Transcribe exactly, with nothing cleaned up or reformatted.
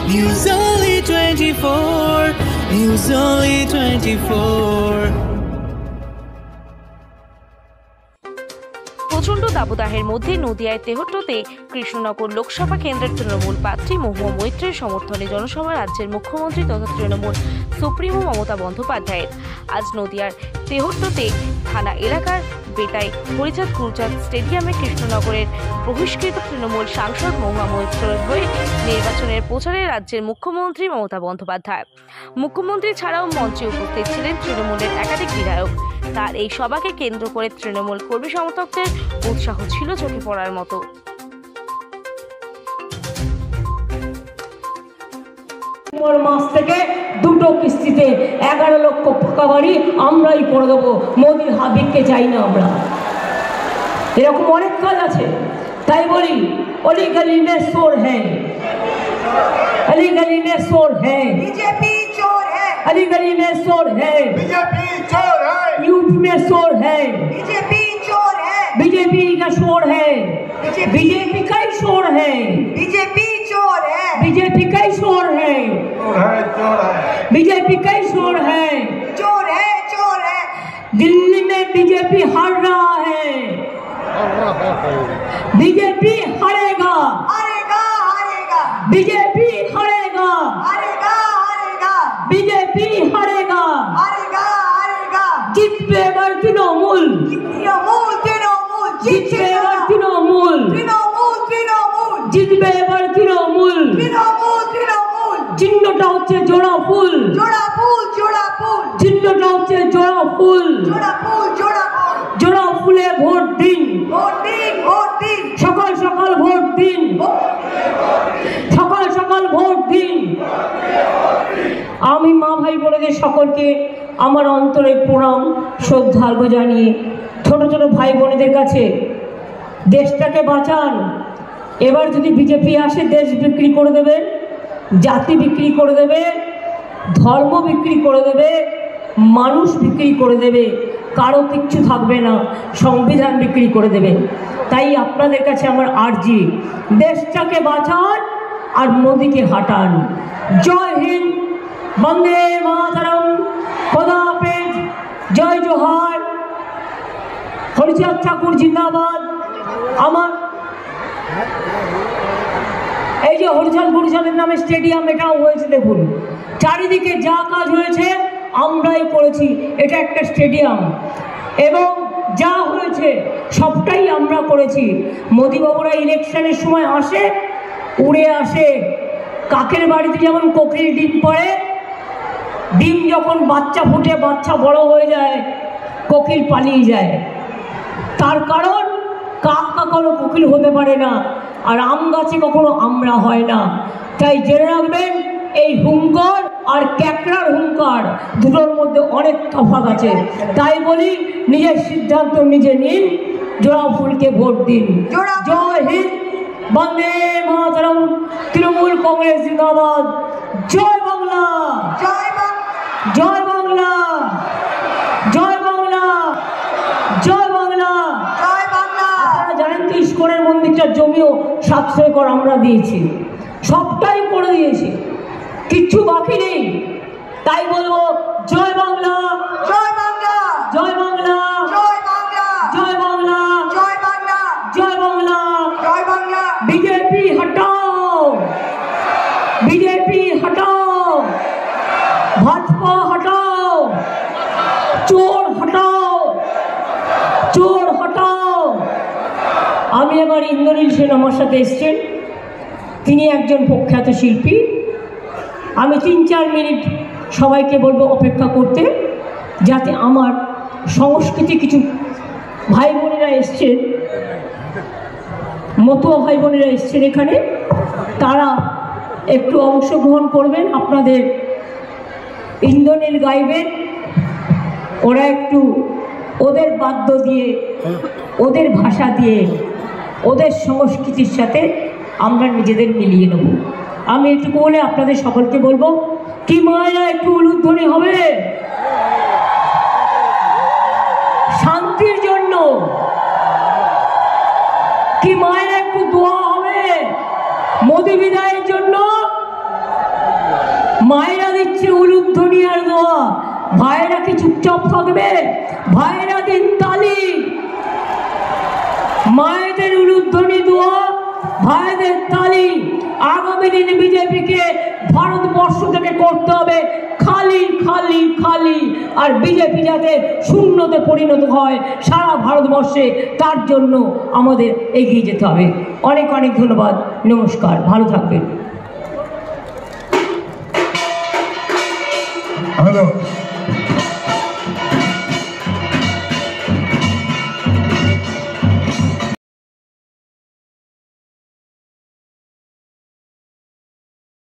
News Only twenty-four, News Only twenty-four. প্রচণ্ড দাবদাহের মধ্যে নদিয়ায় তেহট্টতে কৃষ্ণনগর লোকসভা কেন্দ্রের তৃণমূল প্রার্থী মহুয়া মৈত্রের সমর্থনে জনসভা রাজ্যের মুখ্যমন্ত্রী তথা তৃণমূল সুপ্রিমো মমতা বন্দ্যোপাধ্যায়ের। আজ নদিয়ার তেহট্টতে থানা এলাকার বেতাই হরিচাঁদ গুরুচাঁদ স্টেডিয়ামে কৃষ্ণনগরের বহিষ্কৃত তৃণমূল সাংসদ মহুয়া মৈত্রের হয়ে নির্বাচনের প্রচারে রাজ্যের মুখ্যমন্ত্রী মমতা বন্দ্যোপাধ্যায়। মুখ্যমন্ত্রী ছাড়াও মঞ্চে উপস্থিত ছিলেন তৃণমূলের একাধিক বিধায়ক। তার এই সভাকে কেন্দ্র করে তৃণমূল কর্মী সমর্থকদের উৎসাহ ছিল চোখে পড়ার মতো। মাস থেকে দুটো কিস্তিতে এগারো লক্ষ পাকা বাড়ি আমরাই করে দেবো, মোদির হাবিবকে চাই না আমরা। এরকম অনেক কাজ আছে, তাই বলি অলি গলি মে চোর হ্যাঁ, अली गली में शोर है, बीजेपी चोर है, अली गली में शोर है, बीजेपी चोर है, यूपी में शोर है, बीजेपी चोर है, बीजेपी का शोर है, बीजेपी का ही शोर है, बीजेपी चोर है, बीजेपी का ही शोर है, चोर है, चोर है, बीजेपी का ही शोर है, चोर है, चोर है। दिल्ली में बीजेपी हार रहा है, बीजेपी हारेगा, हारेगा, हारेगा, बीजेपी हारेगा, हारेगा, हारेगा, बीजेपी हारेगा, हारेगा, हारेगा। जितবে এবার তৃণমূল, তৃণমূল, তৃণমূল, জিতবে এবার তৃণমূল, তৃণমূল, তৃণমূল, জিতবে এবার তৃণমূল। তৃণমূল, তৃণমূল, চিহ্নটা হচ্ছে জোড়া ফুল, জোড়া ফুল, জোড়া ফুল, চিহ্নটা হচ্ছে জোড়া ফুল, জোড়া ফুল, জোড়া ফুল। জোড়া ফুলে ভোট দিন, ভোট দিন, ভোট দিন, সকাল সকাল ভোট দিন, সকাল সকাল ভোট দিন। আমি মা ভাই বোনেদের সকলকে আমার অন্তরে প্রণাম শ্রদ্ধার্ঘ্য জানিয়ে ছোট ছোট ভাই বোনেদের কাছে দেশটাকে বাঁচান। এবার যদি বিজেপি আসে দেশ বিক্রি করে দেবে, জাতি বিক্রি করে দেবে, ধর্ম বিক্রি করে দেবে, মানুষ বিক্রি করে দেবে, কারো কিচ্ছু থাকবে না, সংবিধান বিক্রি করে দেবে। তাই আপনাদের কাছে আমার আর্জি, দেশটাকে বাঁচান আর মোদিকে হাঁটান। জয় হিন্দ, বন্দে মাতরম, খোদা হাফেজ, জয় জোহার, হরিচাঁদ ঠাকুর জিন্দাবাদ। আমার এই যে হরিচাঁদ গুরুচাঁদের নামে স্টেডিয়াম, এটাও হয়েছে দেখুন, চারিদিকে যা কাজ হয়েছে আমরাই করেছি। এটা একটা স্টেডিয়াম এবং যা হয়েছে সবটাই আমরা করেছি। মোদিবাবুরা ইলেকশনের সময় আসে, উড়ে আসে, কাকের বাড়িতে যেমন কোকিল ডিম পড়ে, ডিম যখন বাচ্চা ফুটে বাচ্চা বড় হয়ে যায় কোকিল পালিয়ে যায়। তার কারণ কাক কখনো কোকিল হতে পারে না, আর আম গাছে কখনো আমরা হয় না। তাই জেনে রাখবেন, এই হুঙ্কার আর ক্যাকড়ার হুঙ্কার দুটোর মধ্যে অনেক তফাৎ আছে। তাই বলি নিজের সিদ্ধান্ত নিজে নিন, জোড়া ফুলকে ভোট দিন। জয় হিন্দ, বন্দে মাতরম, তৃণমূল কংগ্রেস জিন্দাবাদ। জয় বাংলা, জয় বাংলা, জয় বাংলা, জয় বাংলা, জয় বাংলা, জয় বাংলা। আপনারা জানেন তো ইস্কনের মন্দিরটার জমিও সাতশো একর আমরা দিয়েছি, সবটাই করে দিয়েছি, কিচ্ছু বাকি নেই। তাই বলবো জয় বাংলা, জয় বাংলা, জয় বাংলা, জয় বাংলা, জয় বাংলা, জয় বাংলা, জয় বাংলা। জয় বাংলা। बीजेपी हटाओ, बीजेपी हटाओ, भाजपा हटाओ, चोर हटाओ, चोर हटाओ। আমি এবার ইন্দ্রনীল সেন আমার সাথে এসছেন, তিনি একজন প্রখ্যাত শিল্পী। আমি তিন চার মিনিট সবাইকে বলবো অপেক্ষা করতে, যাতে আমার সংস্কৃতি কিছু ভাই বোনেরা এসছেন, মতুয়া ভাই বোনেরা এসছেন এখানে, তারা একটু অংশগ্রহণ করবেন, আপনাদের ইন্দ্রনীল গাইবেন। ওরা একটু ওদের বাদ্য দিয়ে, ওদের ভাষা দিয়ে, ওদের সংস্কৃতির সাথে আমরা নিজেদের মিলিয়ে নেব। আমি একটু বলে আপনাদের সকলকে বলবো, কি মায়েরা একটু উলুধ্বনি হবে শান্তির জন্য, কি মায়েরা একটু দোয়া হবে মোদি বিদায়ের জন্য, মায়েরা দিচ্ছে উলুধ্বনি আর দোয়া, ভাইয়েরা কি চুপচাপ থাকবে? ভাইয়েরা দিন তালি। মায়েদের উলুধ্বনি দোয়া, ভাইদের তালি। আগামী দিনে বিজেপিকে ভারতবর্ষ থেকে করতে হবে খালি খালি খালি, আর বিজেপি যাতে শূন্যতে পরিণত হয় সারা ভারতবর্ষে, তার জন্য আমাদের এগিয়ে যেতে হবে। অনেক অনেক ধন্যবাদ, নমস্কার, ভালো থাকবেন। হ্যালো।